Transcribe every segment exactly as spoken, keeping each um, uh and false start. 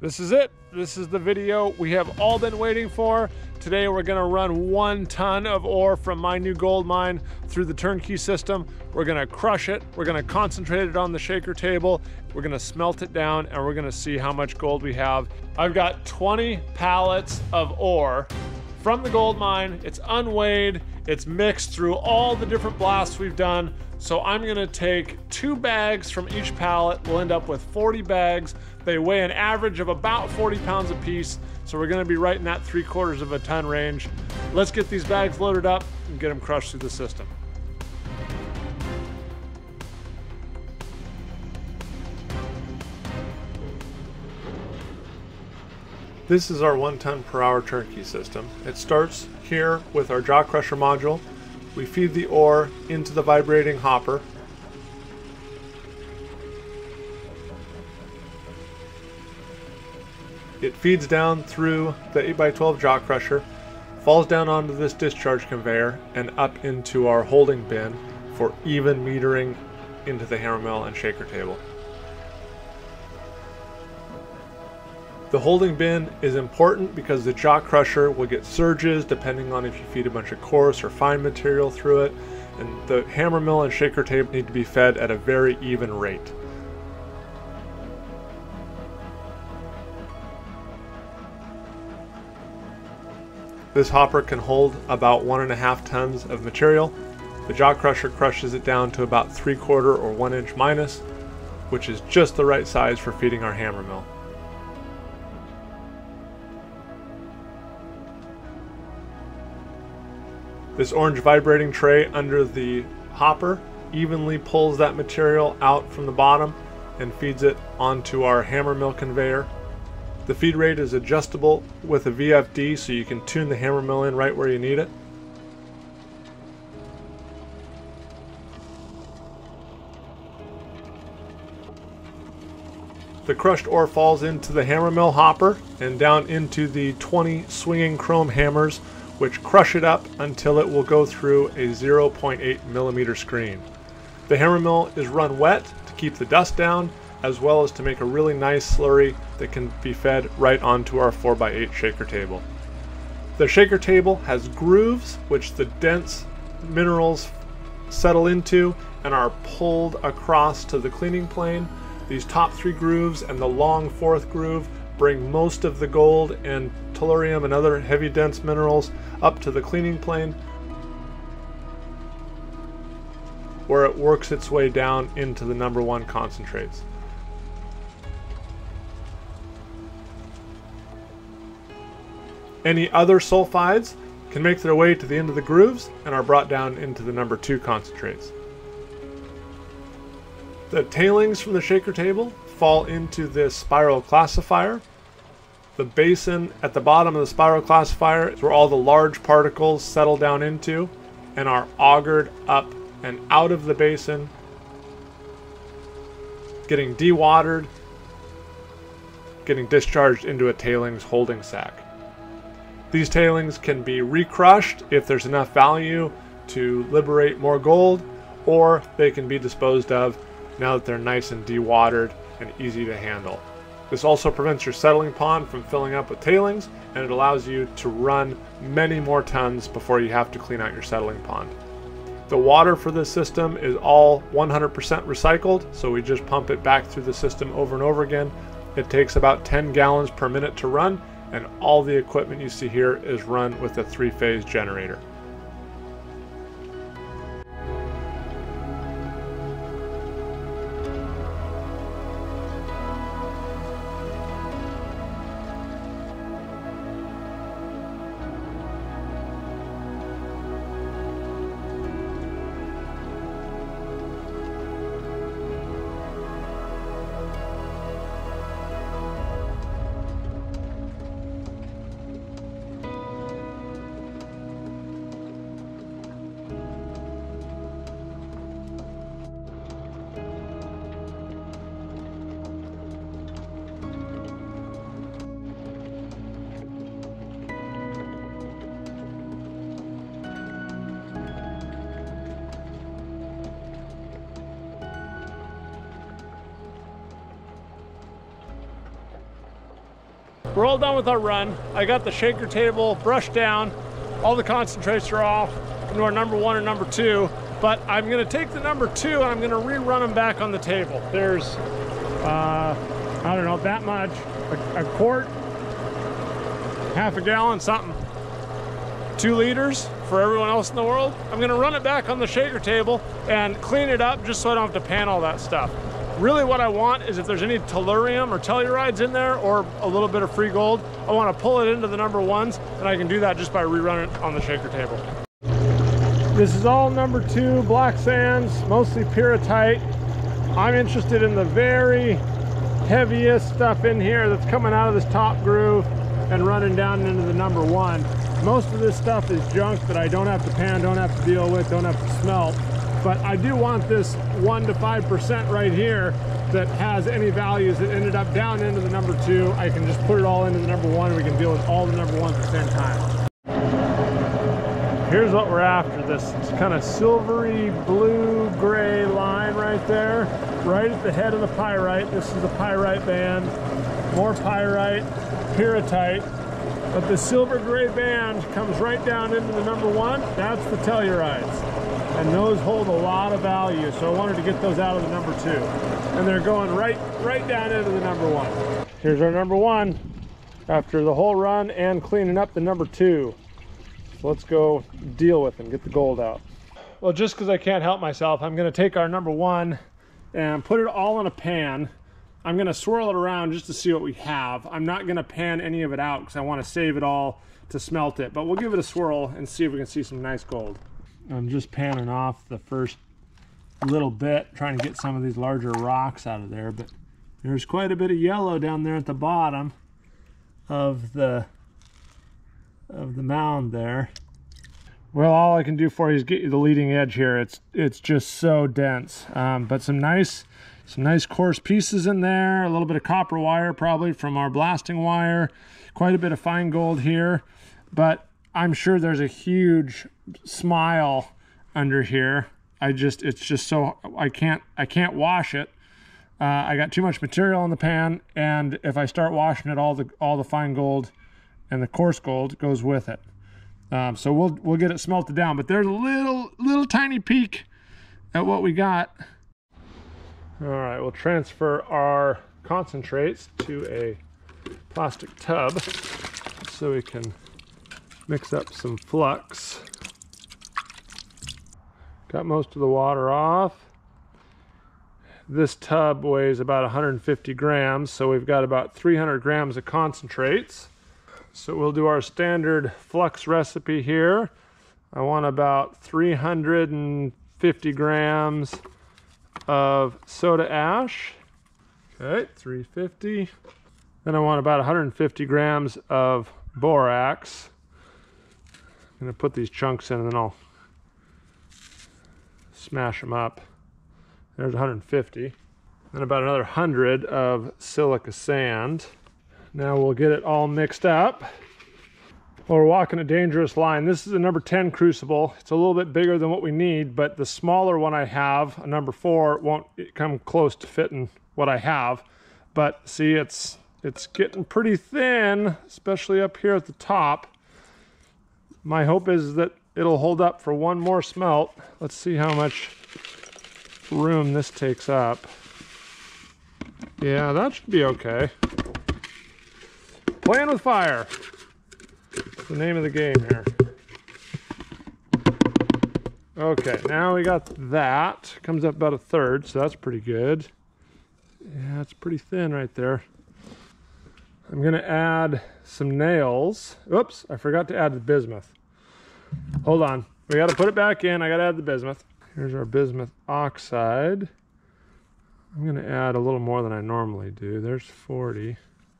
This is it. This is the video we have all been waiting for. Today we're gonna run one ton of ore from my new gold mine through the turnkey system. We're gonna crush it. We're gonna concentrate it on the shaker table. We're gonna smelt it down and we're gonna see how much gold we have. I've got twenty pallets of ore from the gold mine. It's unweighed. It's mixed through all the different blasts we've done. So I'm gonna take two bags from each pallet. We'll end up with forty bags. They weigh an average of about forty pounds a piece. So we're gonna be right in that three quarters of a ton range. Let's get these bags loaded up and get them crushed through the system. This is our one ton per hour turnkey system. It starts here with our Jaw Crusher module. We feed the ore into the vibrating hopper. It feeds down through the eight by twelve Jaw Crusher, falls down onto this discharge conveyor, and up into our holding bin for even metering into the hammermill and shaker table. The holding bin is important because the Jaw Crusher will get surges depending on if you feed a bunch of coarse or fine material through it, and the hammermill and shaker table need to be fed at a very even rate. This hopper can hold about one and a half tons of material. The Jaw Crusher crushes it down to about three quarter or one inch minus, which is just the right size for feeding our hammermill. This orange vibrating tray under the hopper evenly pulls that material out from the bottom and feeds it onto our hammermill conveyor. The feed rate is adjustable with a V F D, so you can tune the hammermill in right where you need it. The crushed ore falls into the hammermill hopper and down into the twenty swinging chrome hammers, which crush it up until it will go through a zero point eight millimeter screen. The hammermill is run wet to keep the dust down, as well as to make a really nice slurry that can be fed right onto our four by eight shaker table. The shaker table has grooves which the dense minerals settle into and are pulled across to the cleaning plane. These top three grooves and the long fourth groove bring most of the gold and tellurium and other heavy dense minerals up to the cleaning plane, where it works its way down into the number one concentrates. Any other sulfides can make their way to the end of the grooves and are brought down into the number two concentrates. The tailings from the shaker table fall into this spiral classifier. The basin at the bottom of the spiral classifier is where all the large particles settle down into and are augured up and out of the basin, getting dewatered, getting discharged into a tailings holding sack. These tailings can be recrushed if there's enough value to liberate more gold, or they can be disposed of now that they're nice and dewatered and easy to handle. This also prevents your settling pond from filling up with tailings, and it allows you to run many more tons before you have to clean out your settling pond. The water for this system is all one hundred percent recycled, so we just pump it back through the system over and over again. It takes about ten gallons per minute to run, and all the equipment you see here is run with a three-phase generator. We're all done with our run. I got the shaker table brushed down. All the concentrates are off into our number one and number two. But I'm gonna take the number two and I'm gonna rerun them back on the table. There's, uh, I don't know, that much, a, a quart, half a gallon, something. Two liters for everyone else in the world. I'm gonna run it back on the shaker table and clean it up just so I don't have to pan all that stuff. Really what I want is if there's any tellurium or tellurides in there or a little bit of free gold, I wanna pull it into the number ones, and I can do that just by rerunning it on the shaker table. This is all number two black sands, mostly pyrrhotite. I'm interested in the very heaviest stuff in here that's coming out of this top groove and running down into the number one. Most of this stuff is junk that I don't have to pan, don't have to deal with, don't have to smelt. But I do want this one to five percent right here that has any values that ended up down into the number two. I can just put it all into the number one and we can deal with all the number ones at the same time. Here's what we're after, this kind of silvery blue gray line right there, right at the head of the pyrite. This is the pyrite band, more pyrite, pyrrhotite. But the silver gray band comes right down into the number one. That's the tellurides. And those hold a lot of value, so I wanted to get those out of the number two. And they're going right, right down into the number one. Here's our number one after the whole run and cleaning up the number two. So let's go deal with and get the gold out. Well, just because I can't help myself, I'm gonna take our number one and put it all in a pan. I'm gonna swirl it around just to see what we have. I'm not gonna pan any of it out because I want to save it all to smelt it, but we'll give it a swirl and see if we can see some nice gold. I'm just panning off the first little bit, trying to get some of these larger rocks out of there, but there's quite a bit of yellow down there at the bottom of the of the mound there. Well, all I can do for you is get you the leading edge here. It's it's just so dense, um, but some nice some nice coarse pieces in there, a little bit of copper wire probably from our blasting wire, quite a bit of fine gold here, but I'm sure there's a huge smile under here. I just, it's just so, I can't, I can't wash it. Uh, I got too much material in the pan, and if I start washing it, all the, all the fine gold and the coarse gold goes with it. Um, so we'll, we'll get it smelted down, but there's a little, little tiny peek at what we got. All right, we'll transfer our concentrates to a plastic tub so we can mix up some flux. Got most of the water off. This tub weighs about one hundred fifty grams, so we've got about three hundred grams of concentrates. So we'll do our standard flux recipe here. I want about three hundred fifty grams of soda ash. Okay, three hundred fifty. Then I want about one hundred fifty grams of borax. I'm gonna put these chunks in and then I'll smash them up. There's one hundred fifty. Then about another one hundred of silica sand. Now we'll get it all mixed up. Well, we're walking a dangerous line. This is a number ten crucible. It's a little bit bigger than what we need, but the smaller one I have, a number four, won't come close to fitting what I have. But see, it's it's getting pretty thin, especially up here at the top. My hope is that it'll hold up for one more smelt. Let's see how much room this takes up. Yeah, that should be okay. Playing with fire. That's the name of the game here. Okay, now we got that. Comes up about a third, so that's pretty good. Yeah, it's pretty thin right there. I'm gonna add some nails. Oops, I forgot to add the bismuth. Hold on, we gotta put it back in. I gotta add the bismuth. Here's our bismuth oxide. I'm gonna add a little more than I normally do. There's forty.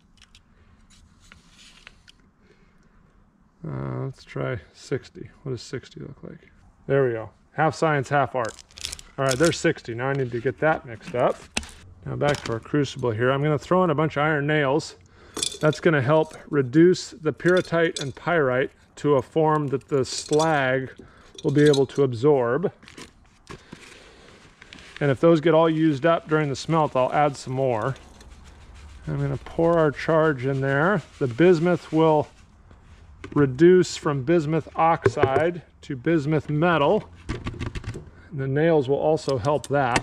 Uh, let's try sixty. What does sixty look like? There we go. Half science, half art. All right, there's sixty. Now I need to get that mixed up. Now back to our crucible here. I'm gonna throw in a bunch of iron nails. That's gonna help reduce the pyrrhotite and pyrite to a form that the slag will be able to absorb. And if those get all used up during the smelt, I'll add some more. I'm going to pour our charge in there. The bismuth will reduce from bismuth oxide to bismuth metal. And the nails will also help that.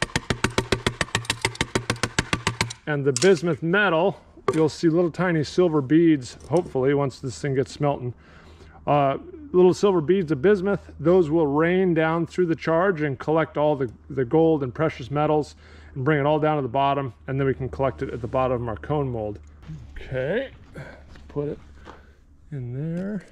And the bismuth metal, you'll see little tiny silver beads, hopefully, once this thing gets smelting. Uh, little silver beads of bismuth, those will rain down through the charge and collect all the, the gold and precious metals and bring it all down to the bottom, and then we can collect it at the bottom of our cone mold. Okay, let's put it in there.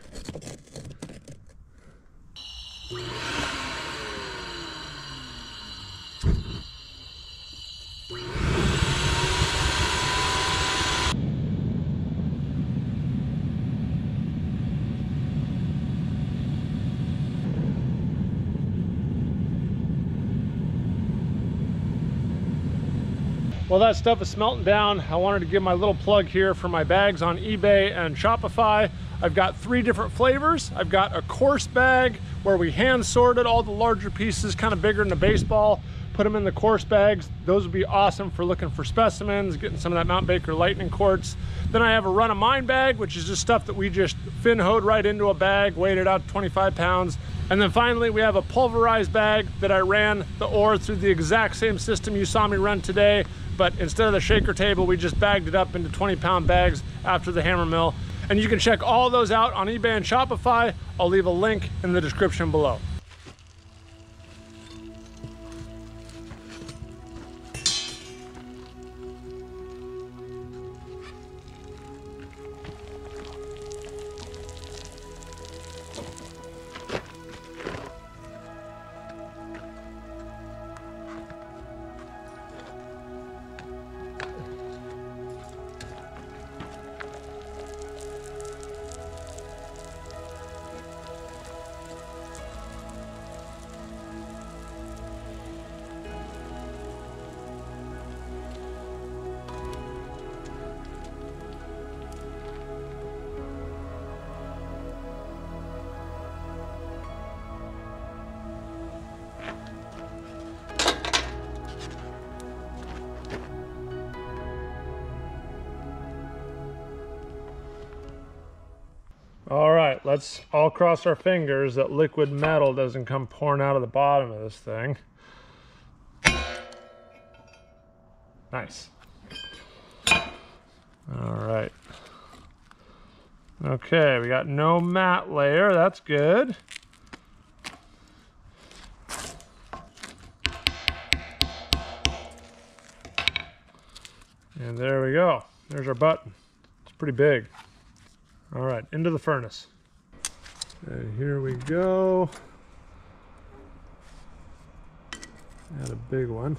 Well, that stuff is smelting down. I wanted to give my little plug here for my bags on eBay and Shopify. I've got three different flavors. I've got a coarse bag where we hand sorted all the larger pieces, kind of bigger than a baseball, put them in the coarse bags. Those would be awesome for looking for specimens, getting some of that Mount Baker lightning quartz. Then I have a run of mine bag, which is just stuff that we just fin hoed right into a bag, weighed it out twenty-five pounds. And then finally, we have a pulverized bag that I ran the ore through the exact same system you saw me run today, but instead of the shaker table, we just bagged it up into twenty pound bags after the hammer mill. And you can check all those out on eBay and Shopify. I'll leave a link in the description below. All right, let's all cross our fingers that liquid metal doesn't come pouring out of the bottom of this thing. Nice. All right. Okay, we got no matte layer, that's good. And there we go. There's our button. It's pretty big. All right, into the furnace. And here we go. Add a big one.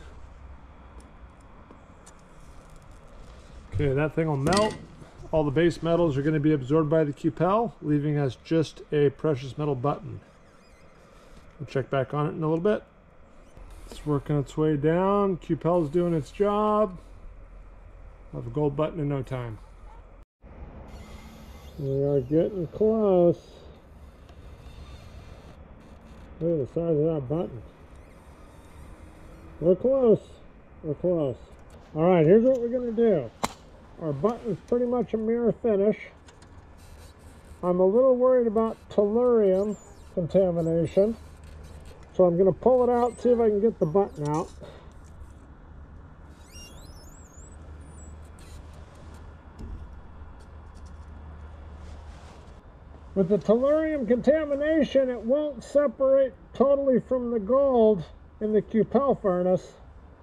Okay, that thing will melt. All the base metals are going to be absorbed by the cupel, leaving us just a precious metal button. We'll check back on it in a little bit. It's working its way down. Cupel's doing its job. We'll have a gold button in no time. We are getting close. Look at the size of that button. We're close. We're close. All right, here's what we're going to do. Our button's pretty much a mirror finish. I'm a little worried about tellurium contamination, so I'm going to pull it out, see if I can get the button out. With the tellurium contamination, it won't separate totally from the gold in the cupel furnace,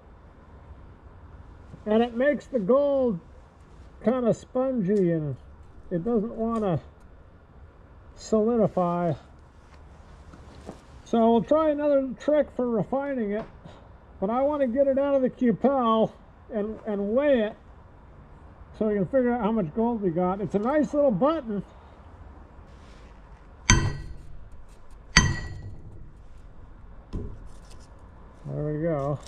and it makes the gold kind of spongy and it doesn't want to solidify. So we'll try another trick for refining it, but I want to get it out of the cupel and, and weigh it so we can figure out how much gold we got. It's a nice little button. There we go.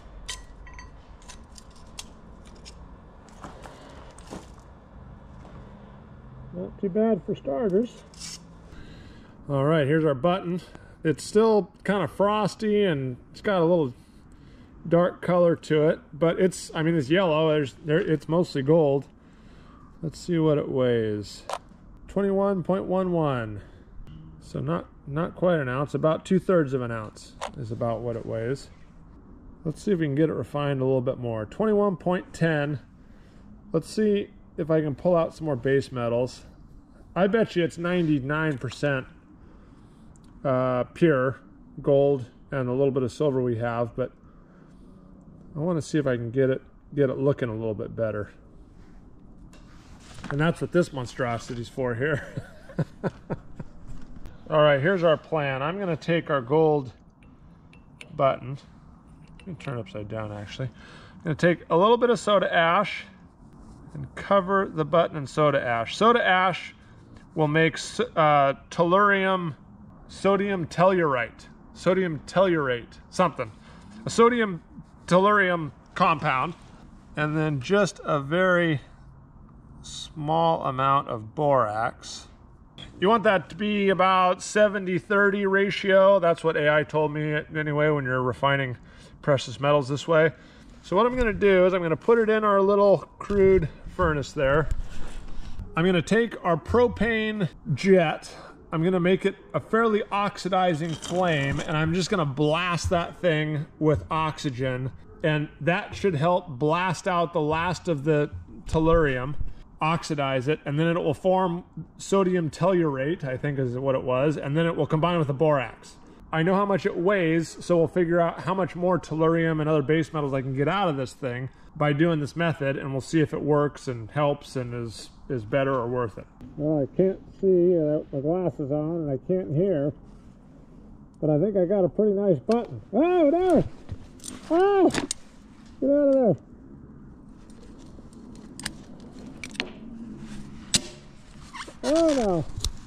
Not too bad for starters. All right, here's our button. It's still kind of frosty and it's got a little dark color to it, but it's, I mean, it's yellow. There's, there, it's mostly gold. Let's see what it weighs. twenty-one point one one. So not, not quite an ounce. About two thirds of an ounce is about what it weighs. Let's see if we can get it refined a little bit more. twenty-one point one zero. Let's see if I can pull out some more base metals. I bet you it's ninety-nine percent uh, pure gold and a little bit of silver we have, but I want to see if I can get it get it looking a little bit better. And that's what this monstrosity's for here. All right, here's our plan. I'm going to take our gold button. I'm going to turn it upside down, actually. I'm going to take a little bit of soda ash and cover the button in soda ash. Soda ash will make uh, tellurium, sodium tellurite, sodium tellurate, something. A sodium tellurium compound, and then just a very small amount of borax. You want that to be about seventy thirty ratio. That's what A I told me anyway when you're refining precious metals this way. So what I'm going to do is I'm going to put it in our little crude furnace there. I'm going to take our propane jet. I'm going to make it a fairly oxidizing flame, and I'm just going to blast that thing with oxygen, and that should help blast out the last of the tellurium, oxidize it, and then it will form sodium tellurate, I think is what it was, and then it will combine with the borax. I know how much it weighs, so we'll figure out how much more tellurium and other base metals I can get out of this thing by doing this method, and we'll see if it works and helps and is is better or worth it. Well, I can't see without my glasses on, and I can't hear, but I think I got a pretty nice button. Oh, there! Oh! Get out of there! Oh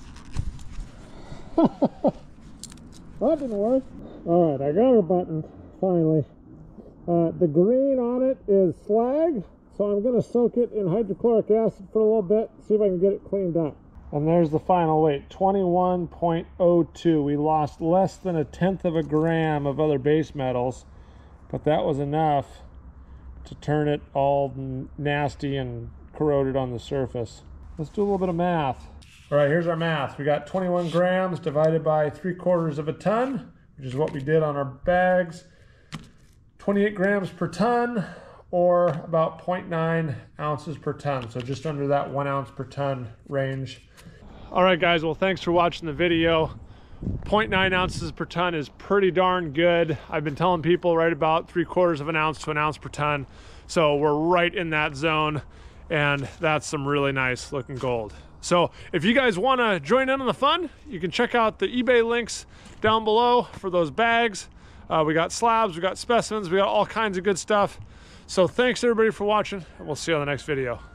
no! That didn't work. All right, I got our button finally. Uh, the green on it is slag, so I'm going to soak it in hydrochloric acid for a little bit, see if I can get it cleaned up. And there's the final weight, twenty-one point zero two. We lost less than a tenth of a gram of other base metals, but that was enough to turn it all nasty and corroded on the surface. Let's do a little bit of math. All right, here's our math. We got twenty-one grams divided by three quarters of a ton, which is what we did on our bags. twenty-eight grams per ton, or about zero point nine ounces per ton. So just under that one ounce per ton range. All right, guys, well, thanks for watching the video. zero point nine ounces per ton is pretty darn good. I've been telling people right about three quarters of an ounce to an ounce per ton. So we're right in that zone, and that's some really nice looking gold. So if you guys want to join in on the fun, you can check out the eBay links down below for those bags. Uh, we got slabs, we got specimens, we got all kinds of good stuff. So thanks everybody for watching, and we'll see you on the next video.